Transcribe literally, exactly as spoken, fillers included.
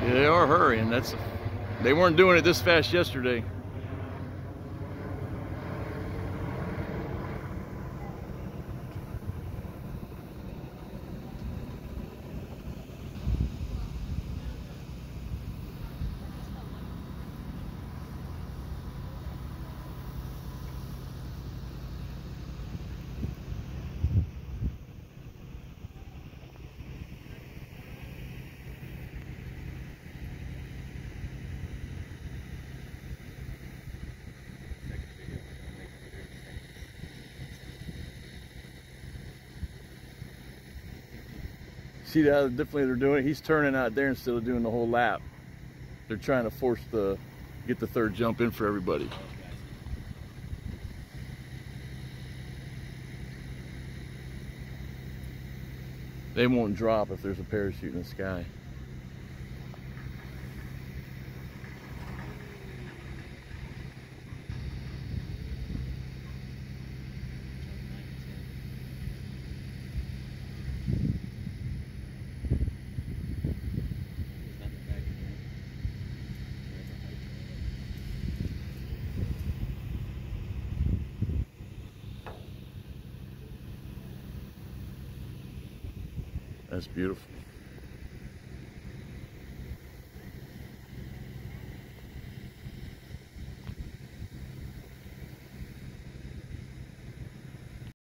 Yeah, they are hurrying. That's they weren't doing it this fast yesterday. See how differently they're doing it? He's turning out there instead of doing the whole lap. They're trying to force the, get the third jump in for everybody. They won't drop if there's a parachute in the sky. That's beautiful.